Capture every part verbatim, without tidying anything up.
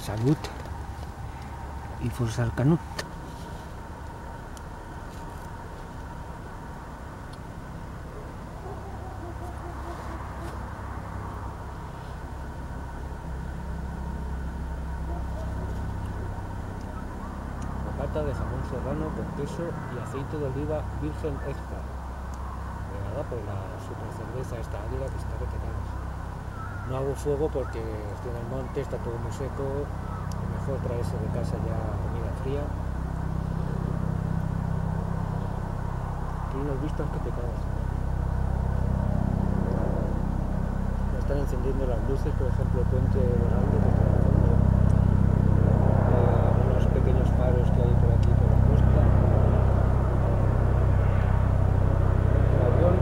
Salud y Força el Canut. Bocata de jamón serrano con queso y aceite de oliva virgen extra. Regalada por la super cerveza esta águila que está que te cagas. No hago fuego porque estoy en el monte, está todo muy seco. Es mejor traerse de casa ya comida fría. Tiene unos vistas que te cagas. Ya están encendiendo las luces, por ejemplo, el puente de Grande que está al fondo. Eh, unos pequeños faros que hay por aquí por la costa. El avión.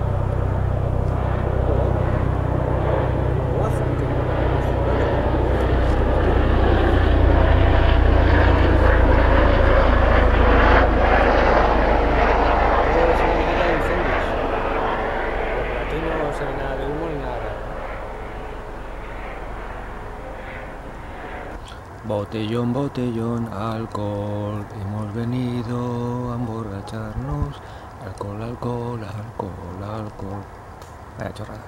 Botellón, botellón, alcohol, hemos venido a emborracharnos. Alcohol, alcohol, alcohol, alcohol. Vaya chorrada.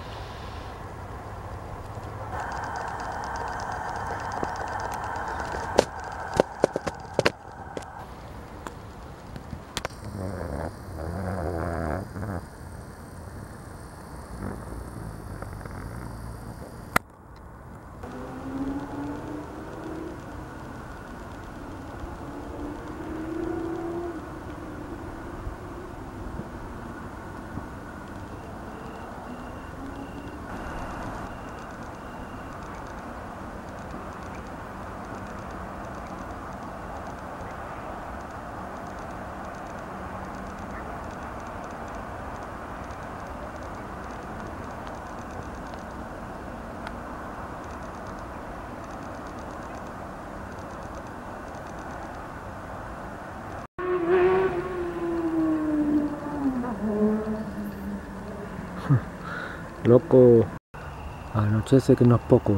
Loco, anochece que no es poco.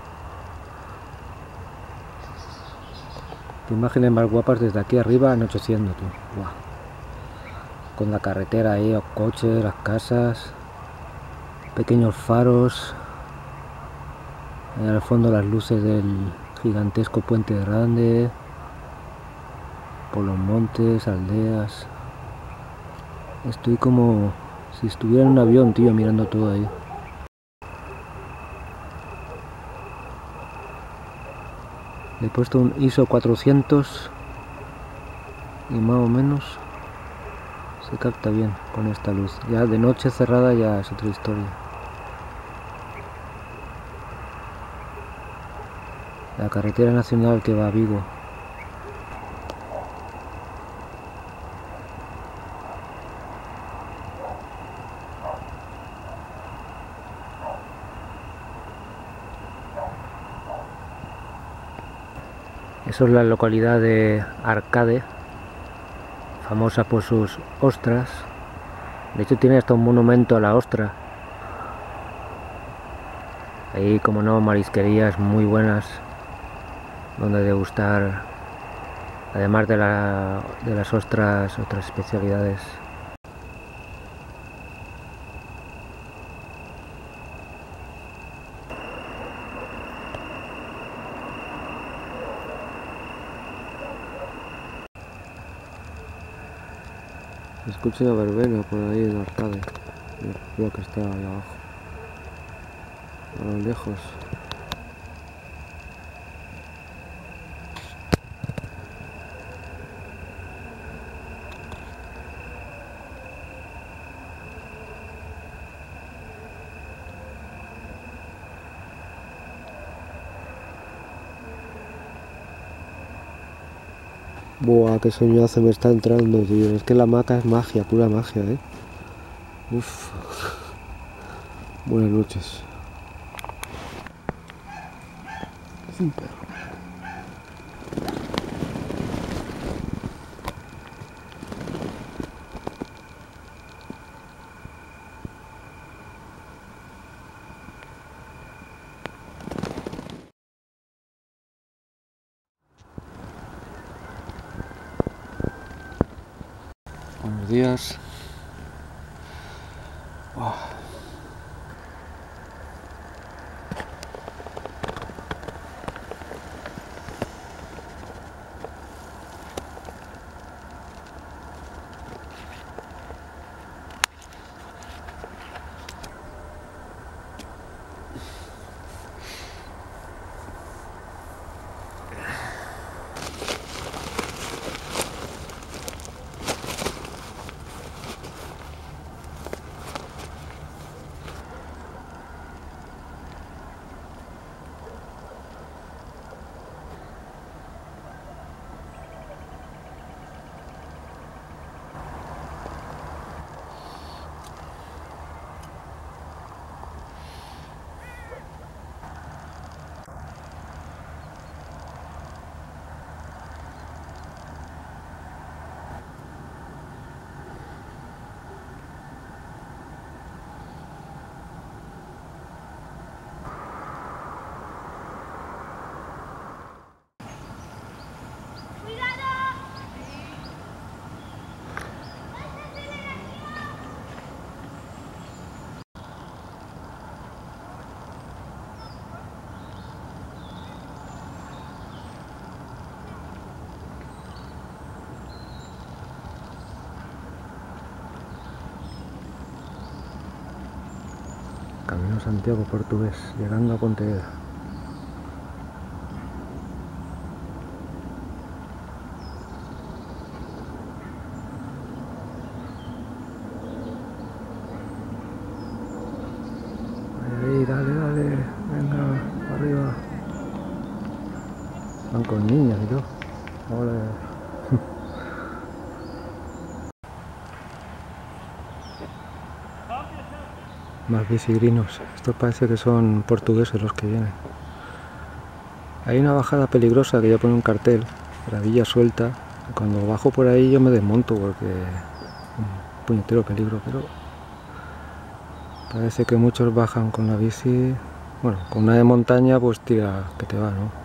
Qué imágenes más guapas desde aquí arriba anocheciendo, tú. Buah. Con la carretera ahí, los coches, las casas, pequeños faros. En el fondo las luces del gigantesco puente grande. Por los montes, aldeas. Estoy como si estuviera en un avión, tío, mirando todo ahí. Le he puesto un I S O cuatrocientos y más o menos se capta bien con esta luz. Ya de noche cerrada ya es otra historia. La carretera nacional que va a Vigo. Eso es la localidad de Arcade, famosa por sus ostras. De hecho tiene hasta un monumento a la ostra. Ahí, como no, marisquerías muy buenas donde degustar, además de, la, de las ostras, otras especialidades. Se escucha una verbena por ahí en Arcade, creo que está ahí abajo, a lo lejos. Buah, qué soñazo me está entrando, tío. Es que la hamaca es magia, pura magia, eh. Uf. Buenas noches. Es un perro. Buenos días. Oh. Camino Santiago portugués, llegando a Pontevedra. Ahí, dale, dale, venga, arriba. Van con niñas y todo. Ole. Más visigrinos. Esto parece que son portugueses los que vienen. Hay una bajada peligrosa que ya pone un cartel, la villa suelta. Cuando bajo por ahí yo me desmonto porque es un puñetero peligro, pero parece que muchos bajan con la bici. Bueno, con una de montaña pues tira que te va, ¿no?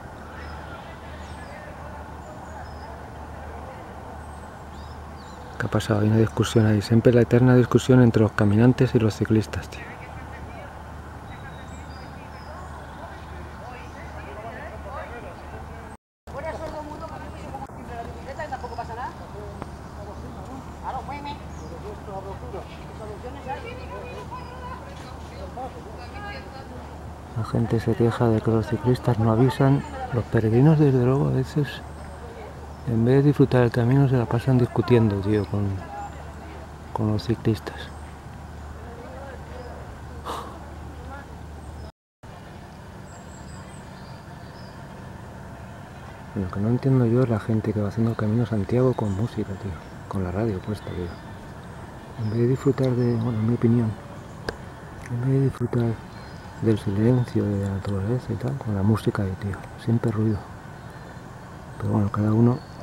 ¿Qué ha pasado? Hay una discusión ahí, siempre la eterna discusión entre los caminantes y los ciclistas, tío. La gente se queja de que los ciclistas no avisan. Los peregrinos, desde luego, a veces, en vez de disfrutar el camino, se la pasan discutiendo, tío, con, con los ciclistas. Lo que no entiendo yo es la gente que va haciendo el Camino Santiago con música, tío, con la radio puesta, tío. En vez de disfrutar de, bueno, en mi opinión, en vez de disfrutar del silencio, de la naturaleza y tal, con la música ahí, tío, siempre ruido. Pero bueno, cada uno